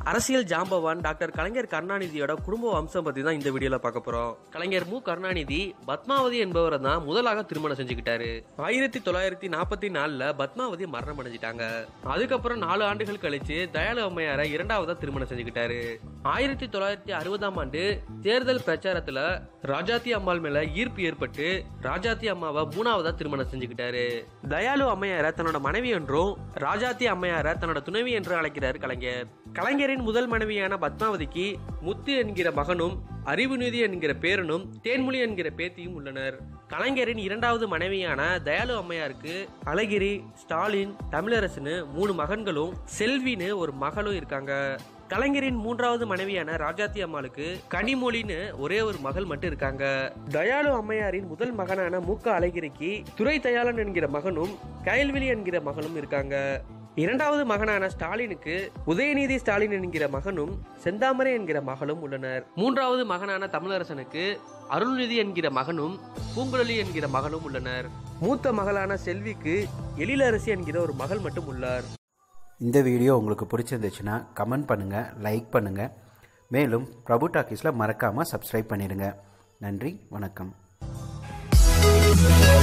அரசியல் ஜாம்பவான் டாக்டர் கலைஞர் கருணாநிதியோட குடும்ப வம்சம் பத்தி தான் இந்த வீடியோல பார்க்க போறோம். கலைஞர் மு கருணாநிதி பத்மாவதி என்பவரை தான் முதலாக திருமணம் செஞ்சுக்கிட்டாரு. 1944ல பத்மாவதி மரணம் அடைஞ்சிட்டாங்க. அதுக்கப்புறம் 4 ஆண்டுகள் கழிச்சு தயாளு அம்மையாரை இரண்டாவதா திருமணம் செஞ்சுக்கிட்டாரு. 1960ஆம் ஆண்டு தேர்தல் பிரச்சாரத்துல ராஜாத்தி அம்மாள் மேல ஈர்ப்பு ஏற்பட்டு ராஜாத்தி அம்மாவை 3ஆவதா திருமணம் செஞ்சுக்கிட்டாரு. தயாளு அம்மையாரை தன்னோட மனைவி என்றும் ராஜாத்தி அம்மையாரை தன்னோட துணைவி என்று அழைக்கிறார் கலைஞர். கலைஞரின் முதல் மனைவியான பத்மாவதிக்கு முத்து என்கிற மகனும் அறிவுநிதி என்கிற பேரனும் தேன்மொழி என்கிற பேத்தியும் உள்ளனர். கலைஞரின் இரண்டாவது மனைவியான தயாளு அம்மையாருக்கு அழகிரி, ஸ்டாலின், தமிழரசுன்னு 3 மகன்களும் செல்வின்னு ஒரு மகளும் இருக்காங்க. கலைஞரின் 3வது மனைவியான ராஜாத்தி அம்மாளுக்கு கனிமொழின்னு ஒரே ஒரு மகள் மட்டும் இருக்காங்க. தயாளு அம்மையாரின் முதல் மகனான மூக்க அழகிரிக்கு துரை தயாளன் என்கிற மகனும் கயல்விழி என்கிற மகளும் இருக்காங்க. இரண்டாவது மகனான ஸ்டாலினுக்கு உதயநிதி ஸ்டாலின் என்கிற மகனும் செந்தாமரை என்கிற மகளும் உள்ளனர். 3வது மகனான தமிழரசனுக்கு அருள்நிதி என்கிற மகனும் பூங்குழலி என்கிற மகளும் உள்ளனர். மூத்த மகளான செல்விக்கு எழிலரசி என்கிற ஒரு மகள் மட்டும் உள்ளார். இந்த வீடியோ உங்களுக்கு பிடிச்சிருந்துச்சுன்னா கமெண்ட் பண்ணுங்கள், லைக் பண்ணுங்கள். மேலும் பிரபு டாக்கீஸில் மறக்காமல் சப்ஸ்கிரைப் பண்ணிடுங்க. நன்றி, வணக்கம்.